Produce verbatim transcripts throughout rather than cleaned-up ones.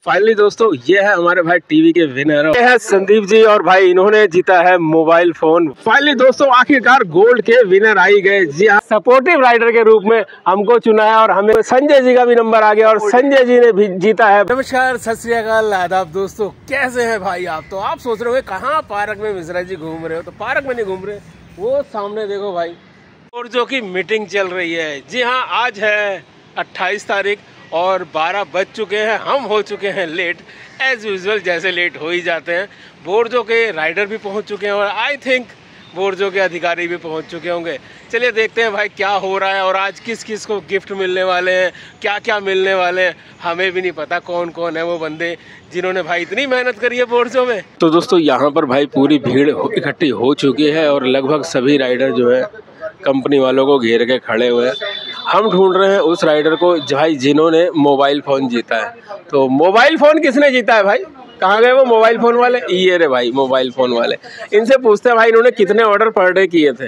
Finally दोस्तों ये है हमारे भाई टीवी के विनर, ये है संदीप जी और भाई इन्होंने जीता है मोबाइल फोन। फाइनली दोस्तों आखिरकार गोल्ड के विनर आ ही गए। जी हाँ, सपोर्टिव राइडर के रूप में हमको चुना है और हमें संजय जी का भी नंबर आ गया और संजय जी ने भी जीता है। नमस्कार, सत श्री अकाल, आदाब दोस्तों, कैसे हैं भाई आप? तो आप सोच रहे हो कहाँ पार्क में मिश्रा जी घूम रहे हो, तो पार्क में नहीं घूम रहे, वो सामने देखो भाई और जो की मीटिंग चल रही है। जी हाँ, आज है अट्ठाईस तारीख और बारह बज चुके हैं, हम हो चुके हैं लेट एज यूजुअल, जैसे लेट हो ही जाते हैं। बोर्जो के राइडर भी पहुंच चुके हैं और आई थिंक बोर्जो के अधिकारी भी पहुंच चुके होंगे। चलिए देखते हैं भाई क्या हो रहा है और आज किस किस को गिफ्ट मिलने वाले हैं, क्या क्या मिलने वाले हैं, हमें भी नहीं पता कौन कौन है वो बंदे जिन्होंने भाई इतनी मेहनत करी है बोर्जो में। तो दोस्तों यहाँ पर भाई पूरी भीड़ इकट्ठी हो चुकी है और लगभग सभी राइडर जो है कंपनी वालों को घेर के खड़े हुए हैं। हम ढूंढ रहे हैं उस राइडर को भाई जिन्होंने मोबाइल फ़ोन जीता है। तो मोबाइल फ़ोन किसने जीता है भाई? कहाँ गए वो मोबाइल फ़ोन वाले? ये रे भाई मोबाइल फ़ोन वाले। इनसे पूछते हैं भाई इन्होंने कितने ऑर्डर पर डे किए थे।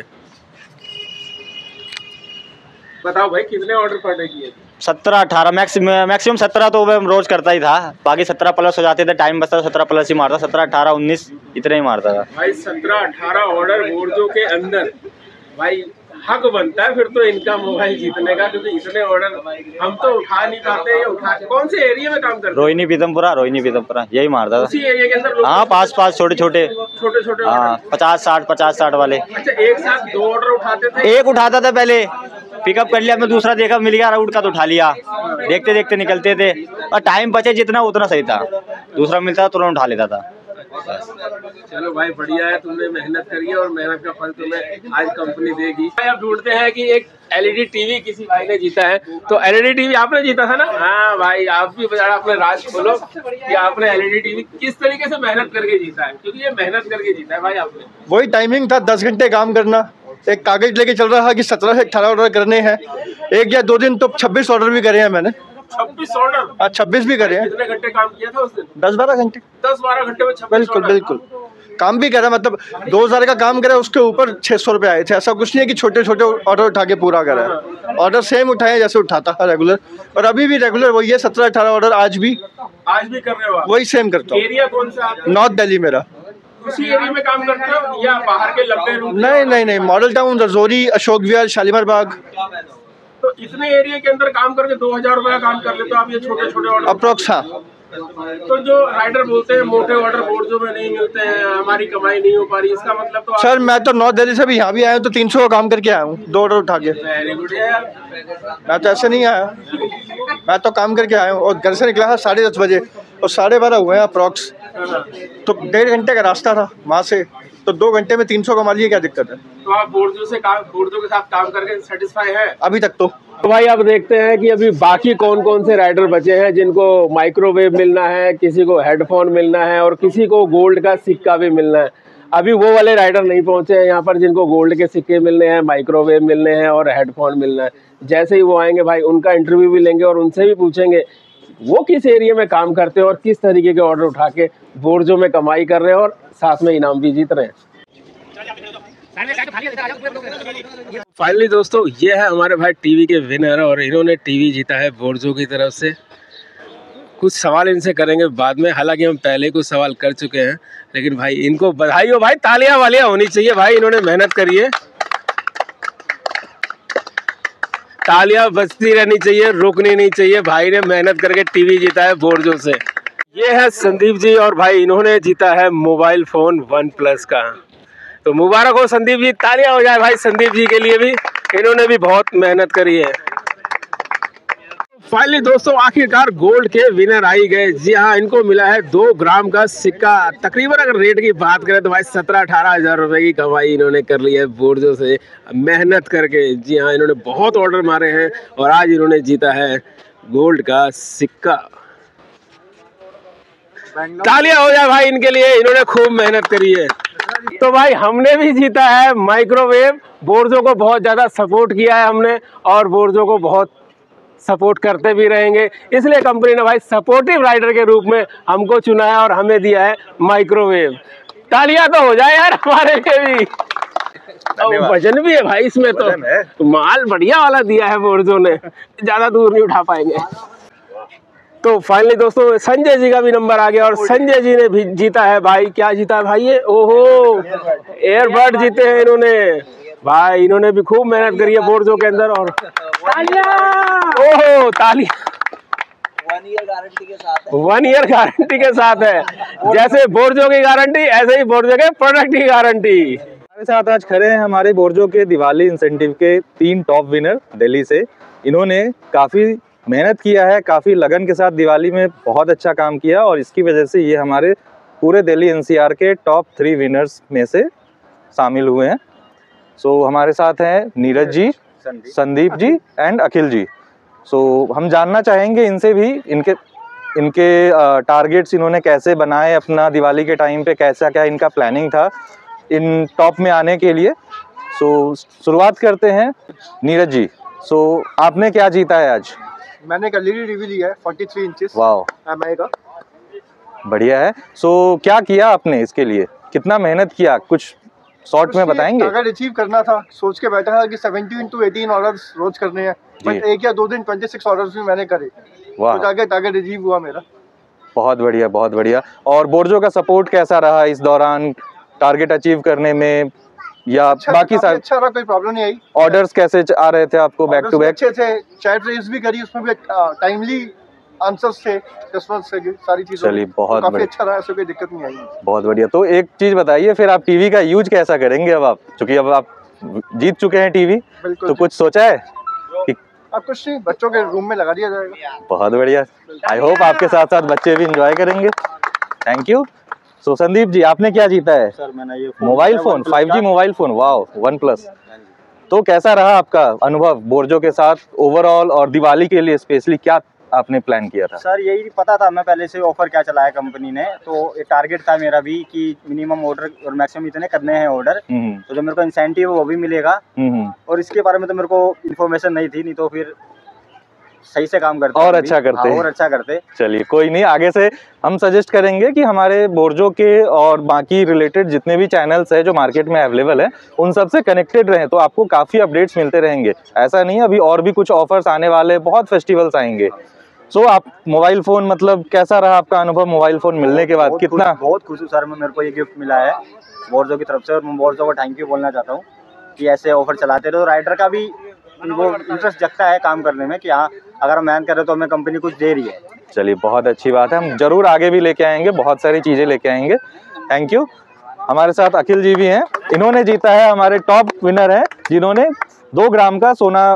बताओ भाई कितने ऑर्डर पर डे किए थे? सत्रह अठारह मैक्सिमम मैक्सिमम सत्रह तो मैं रोज करता ही था, बाकी सत्रह प्लस हो जाते थे, टाइम बचता था सत्रह प्लस ही मारता, सत्रह अठारह उन्नीस इतने ही मारता था भाई। सत्रह अठारह ऑर्डर बोर्जो के अंदर भाई हक बनता है फिर तो इनका मोबाइल जीतने का, क्योंकि इतने ऑर्डर हम तो उठा नहीं पाते। उठा कौन से एरिया में काम करते? रोहिणी पीतमपुरा, रोहिणी पीतमपुरा यही मारता था। उसी एरिया के अंदर? हाँ, पास पास छोटे छोटे छोटे छोटे हाँ, पचास साठ पचास साठ वाले। अच्छा, एक साथ दो ऑर्डर उठाते थे? एक उठाता था, पहले पिकअप कर लिया, मैं दूसरा देखा मिल गया राउट का तो उठा लिया, देखते देखते निकलते थे और टाइम बचे जितना उतना सही था, दूसरा मिलता था तुरंत उठा लेता था। चलो भाई बढ़िया है, तुमने मेहनत करी है और मेहनत का फल तुम्हें आज कंपनी देगी। भाई आप ढूंढते हैं कि एक एलईडी टीवी किसी भाई ने जीता है, तो एलईडी टीवी आपने जीता था ना? हाँ भाई, आप भी बता अपने राज खोलो कि आपने एलईडी टीवी किस तरीके से मेहनत करके जीता है, क्योंकि ये मेहनत करके जीता है भाई आपने। वही टाइमिंग था, दस घंटे काम करना, एक कागज लेके चल रहा है कि सत्रह से अठारह ऑर्डर करने हैं, एक या दो दिन तो छब्बीस ऑर्डर भी करे हैं मैंने। छब्बीस ऑर्डर? हाँ, छब्बीस भी करे हैं। कितने घंटे काम किया था उस दिन? दस बारह घंटे। दस बारह घंटे में छब्बीस? बिल्कुल बिल्कुल काम भी करा, मतलब दो हजार का काम करा, उसके ऊपर छह सौ रुपए आए थे। ऐसा कुछ नहीं है कि छोटे छोटे ऑर्डर उठा के पूरा करा है, ऑर्डर सेम उठाए जैसे उठाता है रेगुलर, और अभी भी रेगुलर वही है, सत्रह अठारह ऑर्डर आज भी आज भी कर रहे हो? वही सेम करता हूँ। एरिया कौन सा? नॉर्थ दिल्ली मेरा। उसी एरिया में काम करते हो या बाहर के लंबे रूट? नहीं नहीं नहीं, मॉडल टाउन, रजौरी, अशोक विहार, शालीमार बाग। तो इतने एरिया के अंदर काम करके दो हजार रुपया काम कर लेते हो आप, ये छोटे छोटे ऑर्डर अप्रोक्स। हाँ, तो जो राइडर बोलते हैं मोटे ऑर्डर बोर्जो में नहीं मिलते हैं, हमारी कमाई नहीं हो पा रही, इसका मतलब तो? सर मैं तो नॉर्थ दिल्ली से भी यहाँ भी आया हूँ तो तीन सौ का काम करके आया हूँ, दो ऑर्डर उठा के। वेरी गुड यार। मैं तो ऐसे नहीं आया, मैं तो काम करके आया हूँ और घर से निकला था साढ़े दस बजे और साढ़े बारह हुए हैं अप्रोक्स, तो डेढ़ घंटे का रास्ता था वहाँ से, तो दो घंटे में तीन सौ कमा लिए, क्या दिक्कत है? तो आप बोर्जो से काम बोर्जो के साथ काम करके सेटिस्फाई है अभी तक? तो तो भाई आप देखते हैं कि अभी बाकी कौन कौन से राइडर बचे हैं जिनको माइक्रोवेव मिलना है, किसी को हेडफोन मिलना है और किसी को गोल्ड का सिक्का भी मिलना है। अभी वो वाले राइडर नहीं पहुंचे हैं यहाँ पर जिनको गोल्ड के सिक्के मिलने हैं, माइक्रोवेव मिलने हैं और हेडफोन मिलना है। जैसे ही वो आएंगे भाई उनका इंटरव्यू भी लेंगे और उनसे भी पूछेंगे वो किस एरिया में काम करते हैं और किस तरीके के ऑर्डर उठा के बोर्जो में कमाई कर रहे हैं और साथ में इनाम भी जीत रहे हैं। फाइनली दोस्तों ये है हमारे भाई टीवी के विनर और इन्होंने टीवी जीता है बोर्जो की तरफ से। कुछ सवाल इनसे करेंगे बाद में, हालांकि हम पहले कुछ सवाल कर चुके हैं, लेकिन भाई इनको बधाई हो भाई, तालियां वालियां होनी चाहिए भाई, इन्होंने मेहनत करी है, तालियां बजती रहनी चाहिए, रुकनी नहीं चाहिए। भाई ने मेहनत करके टीवी जीता है बोर्जो से। ये है संदीप जी और भाई इन्होंने जीता है मोबाइल फोन वन प्लस का। तो मुबारक हो संदीप जी, तालियां हो जाए भाई संदीप जी के लिए भी, इन्होंने भी बहुत मेहनत करी है। फाइनली दोस्तों आखिरकार गोल्ड के विनर आ ही गए। जी हाँ, इनको मिला है दो ग्राम का सिक्का। तकरीबन अगर रेट की बात करें तो भाई सत्रह अठारह हजार रुपए की कमाई इन्होंने कर ली है बोर्जो से मेहनत करके। जी हाँ, इन्होंने बहुत ऑर्डर मारे हैं और आज इन्होंने जीता है गोल्ड का सिक्का। तालियां हो जाए भाई इनके लिए, इन्होंने खूब मेहनत करी है। तो भाई हमने भी जीता है माइक्रोवेव। बोर्जो को बहुत ज़्यादा सपोर्ट किया है हमने और बोर्जो को बहुत सपोर्ट करते भी रहेंगे, इसलिए कंपनी ने भाई सपोर्टिव राइडर के रूप में हमको चुना है और हमें दिया है माइक्रोवेव। तालियां तो हो जाए यार हमारे लिए भी। वजन भी है भाई इसमें, तो माल बढ़िया वाला दिया है बोर्जो ने, ज़्यादा दूर नहीं उठा पाएंगे। तो फाइनली दोस्तों संजय जी का भी नंबर आ गया और संजय जी ने भी जीता है भाई। क्या जीता है भाई ये? ओहो, एयरबड जीते हैं इन्होंने भाई। इन्होंने भी खूब मेहनत करी है बोर्जो के अंदर और ओहो तालियां। वन ईयर गारंटी के साथ है। वन ईयर गारंटी के साथ है। जैसे बोर्जो की गारंटी ऐसे ही बोर्जो के प्रोडक्ट की गारंटी। हमारे साथ आज खड़े हैं हमारे बोर्जो के दिवाली इंसेंटिव के तीन टॉप विनर दिल्ली से। इन्होंने काफ़ी मेहनत किया है, काफ़ी लगन के साथ दिवाली में बहुत अच्छा काम किया और इसकी वजह से ये हमारे पूरे दिल्ली एनसीआर के टॉप थ्री विनर्स में से शामिल हुए हैं। सो so, हमारे साथ हैं Neeraj ji, Sandeep ji and Akhil ji. So so, हम जानना चाहेंगे इनसे भी इनके इनके टारगेट्स इन्होंने कैसे बनाए, अपना दिवाली के टाइम पे कैसा क्या इनका प्लानिंग था इन टॉप में आने के लिए। सो so, शुरुआत करते हैं नीरज जी। सो so, आपने क्या जीता है आज? मैंने एक एलईडी टीवी लिया है तैंतालीस इंचेस। वाओ, एमआई का। बढ़िया है। सो so, क्या किया आपने इसके लिए, कितना मेहनत किया, कुछ शॉर्ट में बताएंगे? टारगेट अचीव करना था, सोच के बैठा था कि सत्रह टू अठारह ऑर्डर्स रोज करने हैं, बट एक या दो दिन छब्बीस ऑर्डर्स भी मैंने करे। वाह, तो टारगेट टारगेट अचीव हुआ मेरा। बहुत बढ़िया, बहुत बढ़िया। और बोर्जो का सपोर्ट कैसा रहा इस दौरान टारगेट अचीव करने में, या अच्छा, बाकी सारे? अच्छा रहा, कोई प्रॉब्लम नहीं आई। ऑर्डर्स कैसे आ रहे थे आपको बैक टू बैक? अच्छे थे, चैट रेस भी करी, उसमें भी टाइमली आंसर्स थे कस्टमर से, सारी चीजें। चलिए, बहुत तो काफी अच्छा रहा, ऐसे कोई दिक्कत नहीं आई। बहुत बढ़िया। तो एक चीज बताइए, फिर आप टीवी का यूज कैसा करेंगे अब आप, क्योंकि अब आप जीत चुके हैं टीवी, तो कुछ सोचा है कि? अब कुछ नहीं, बच्चों के रूम में लगा दिया जाएगा। बहुत बढ़िया। आई होप आपके साथ साथ बच्चे भी इंजॉय करेंगे। Thank you. So Sandeep ji, आपने क्या जीता है? सर मैंने ये mobile phone, five G mobile phone. Wow, OnePlus. तो कैसा रहा आपका अनुभव बोर्जो के साथ ओवरऑल, और दिवाली के लिए स्पेशली क्या आपने प्लान किया था? सर यही पता था, मैं पहले से ऑफर क्या चलाया कंपनी ने, तो एक टारगेट था मेरा भी कि मिनिमम ऑर्डर और मैक्सिमम इतने करने हैं ऑर्डर, तो जो मेरे को इंसेंटिव वो भी मिलेगा। और इसके बारे में तो मेरे को इन्फॉर्मेशन नहीं थी, नहीं तो फिर सही से काम करते और अच्छा करते हाँ, और अच्छा करते। चलिए कोई नहीं, आगे से हम सजेस्ट करेंगे कि हमारे बोर्जो के और बाकी रिलेटेड जितने भी चैनल्स है जो मार्केट में अवेलेबल है उन सब से कनेक्टेड रहें, तो आपको काफ़ी अपडेट्स मिलते रहेंगे। ऐसा नहीं, अभी और भी कुछ ऑफर्स आने वाले, बहुत फेस्टिवल्स आएंगे। सो so, आप मोबाइल फ़ोन, मतलब कैसा रहा आपका अनुभव मोबाइल फ़ोन मिलने के बाद? बहुत कितना खुश, बहुत खुश हूँ सर मैं, मेरे को ये गिफ्ट मिला है बोर्जो की तरफ से, और मैं बोर्जो को थैंक यू बोलना चाहता हूँ कि ऐसे ऑफर चलाते रहो। राइडर का भी वो इंटरेस्ट जगता है काम करने में कि हाँ, अगर हम मेहनत कर रहे तो हमें कंपनी कुछ दे रही है। चलिए बहुत अच्छी बात है, हम जरूर आगे भी लेके आएंगे, बहुत सारी चीज़ें लेके आएंगे। Thank you. हमारे साथ अखिल जी भी हैं, इन्होंने जीता है, हमारे टॉप विनर हैं जिन्होंने दो ग्राम का सोना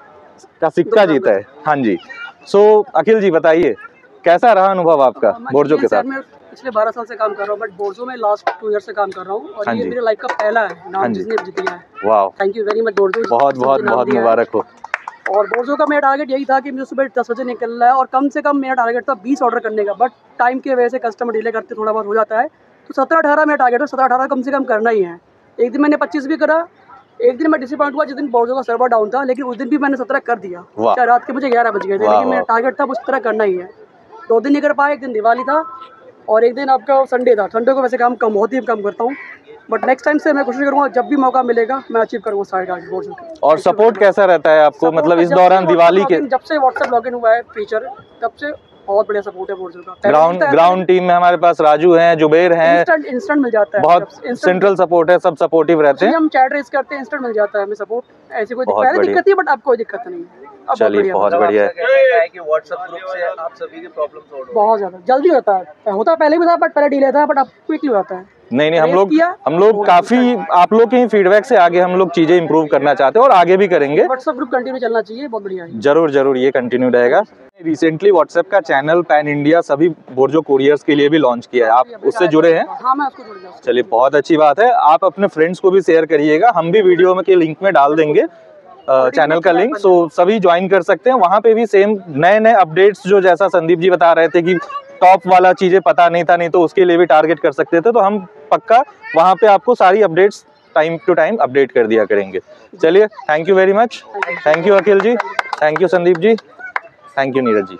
का सिक्का जीता है। हाँ जी। सो so, अखिल जी बताइए कैसा रहा अनुभव आपका बोर्जो के साथ? मैं पिछले बारह साल से काम कर रहा हूँ, बट बोर्जो में लास्ट टू ईयर से काम कर रहा हूँ, और ये मेरे लाइफ का पहला है नाम जिसने जीत लिया है। वाह, thank you very much Borzo, बहुत बहुत बहुत मुबारक हो। और बोर्जो का मेरा टारगेट यही था कि मुझे सुबह दस बजे निकलना है, और कम से कम मेरा टारगेट था बीस ऑर्डर करने का, बट टाइम की वजह से कस्टमर डिले करते थोड़ा बहुत हो जाता है, तो सत्रह अठारह मेरा टारगेट है, सत्रह अठारह कम से कम करना ही है। एक दिन मैंने पच्चीस भी करा, एक दिन मैं डिसअपॉइंट हुआ जिस दिन बोर्जो का सर्वर डाउन था, लेकिन उस दिन भी मैंने सत्रह कर दिया, चाहे रात के मुझे ग्यारह बज गए थे, लेकिन मेरा टारगेट था वो सत्रह करना ही है। दो दिन नहीं कर पाया, एक दिन दिवाली था और एक दिन आपका संडे था। संडे को वैसे काम कम, बहुत ही कम करता हूँ, बट नेक्स्ट टाइम से मैं कोशिश करूँगा जब भी मौका मिलेगा मैं अचीव करूँगा सारे टारगेट बोर्जो के। और सपोर्ट कैसा रहता है आपको, मतलब इस दौरान दिवाली के? जब से व्हाट्सएप लॉगिन हुआ है फीचर, तब से बहुत बढ़िया सपोर्ट है बोर्जो का। ग्राउंड ग्राउंड टीम में हमारे पास राजू हैं, जुबेर हैं, इंस्टेंट इंस्टेंट मिल जाता है, बहुत सेंट्रल सपोर्ट है, सब सपोर्टिव रहते हैं। हम चैट रेस करते हैं, इंस्टेंट मिल जाता है हमें सपोर्ट, ऐसी कोई पहले दिक्कत थी बट अब कोई दिक्कत नहीं है। चलिए बहुत बढ़िया है कि व्हाट्सएप ग्रुप से आप सभी के प्रॉब्लम सॉल्व बहुत ज्यादा जल्दी होता है, होता पहले भी था बट पहले डिले था, बट अब क्विकली होता है। नहीं नहीं, हम लोग हम लोग काफी आप लोग के ही फीडबैक से आगे हम लोग चीजें इंप्रूव करना चाहते हैं और आगे भी करेंगे। व्हाट्सएप ग्रुप कंटिन्यू चलना चाहिए, बहुत बढ़िया है। जरूर जरूर, ये कंटिन्यू रहेगा। रिसेंटली व्हाट्सएप का चैनल पैन इंडिया सभी बोर्जो कोरियर्स के लिए भी लॉन्च किया है, आप उससे जुड़े हैं? हाँ, मैं उसको जुड़ गया। चलिए बहुत अच्छी बात है, आप अपने फ्रेंड्स को भी शेयर करिएगा, हम भी वीडियो में के लिंक में डाल देंगे चैनल का लिंक, सो सभी ज्वाइन कर सकते हैं। वहाँ पे भी सेम नए नए अपडेट्स, जो जैसा संदीप जी बता रहे थे कि टॉप वाला चीजें पता नहीं था, नहीं तो उसके लिए भी टारगेट कर सकते थे, तो हम पक्का वहाँ पे आपको सारी updates time to time update कर दिया करेंगे। चलिए, thank you very much. Thank you Akhil ji, thank you Sandeep ji, thank you Neeraj ji.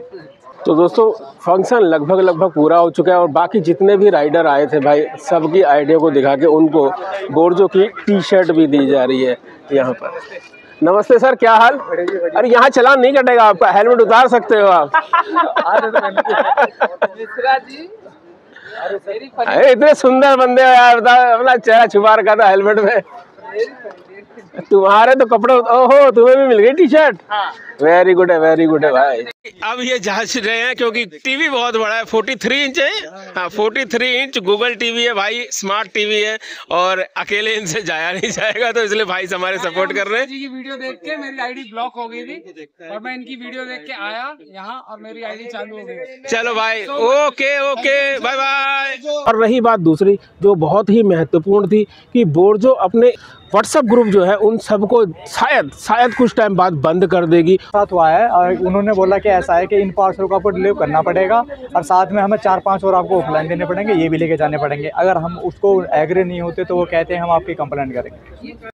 तो दोस्तों फंक्शन लगभग लगभग पूरा हो चुका है और बाकी जितने भी राइडर आए थे भाई, सबकी आइडिया को दिखा के उनको बोर्जो की टी शर्ट भी दी जा रही है यहाँ पर। नमस्ते सर, क्या हाल? अरे यहाँ चलान नहीं कटेगा आपका, हेलमेट उतार सकते हो आप। अरे इतने सुंदर बंदे हो यार, अपना चेहरा छुपा रखा था हेलमेट में। तुम्हारे तो कपड़े, ओहो तुम्हें भी मिल गई टी शर्ट। वेरी गुड है, वेरी गुड है भाई। अब ये जांच रहे हैं क्योंकि टीवी बहुत बड़ा है, तैंतालीस इंच है। हाँ तैंतालीस इंच गूगल टीवी है भाई, स्मार्ट टीवी है और अकेले इनसे जाया नहीं जाएगा, तो इसलिए भाई हमारे सपोर्ट कर रहे हैं। जी की वीडियो देख के मेरी आईडी ब्लॉक हो गई थी और मैं इनकी वीडियो देख के आया यहाँ और मेरी आईडी चालू हो गई। चलो भाई, ओके ओके, बाय बाय। और रही बात दूसरी जो बहुत ही महत्वपूर्ण थी कि बोर्जो अपने व्हाट्सएप ग्रुप जो है उन सबको शायद शायद कुछ टाइम बाद बंद कर देगी। साथ हुआ है और उन्होंने बोला कि ऐसा है कि इन पार्सलों को आपको डिलीवर करना पड़ेगा और साथ में हमें चार पांच और आपको ऑफलाइन देने पड़ेंगे, ये भी लेके जाने पड़ेंगे। अगर हम उसको एग्री नहीं होते तो वो कहते हैं हम आपकी कंप्लेंट करेंगे।